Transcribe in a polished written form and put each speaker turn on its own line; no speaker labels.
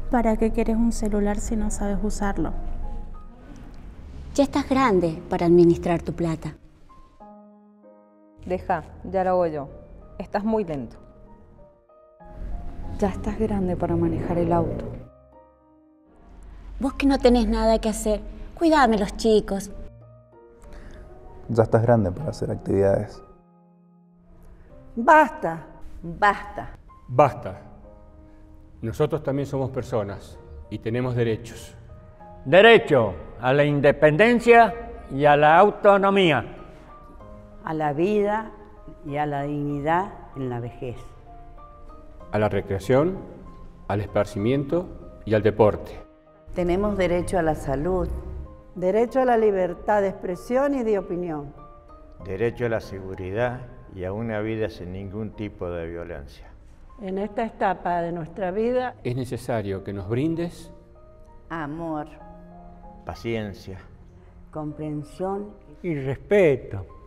¿Para qué quieres un celular si no sabes usarlo?
Ya estás grande para administrar tu plata.
Deja, ya lo hago yo. Estás muy lento.
Ya estás grande para manejar el auto.
Vos que no tenés nada que hacer, cuidame los chicos.
Ya estás grande para hacer actividades.
Basta, basta.
Basta. Nosotros también somos personas y tenemos derechos.
Derecho a la independencia y a la autonomía.
A la vida y a la dignidad en la vejez.
A la recreación, al esparcimiento y al deporte.
Tenemos derecho a la salud.
Derecho a la libertad de expresión y de opinión.
Derecho a la seguridad y a una vida sin ningún tipo de violencia.
En esta etapa de nuestra vida
es necesario que nos brindes
amor,
paciencia,
comprensión
y respeto.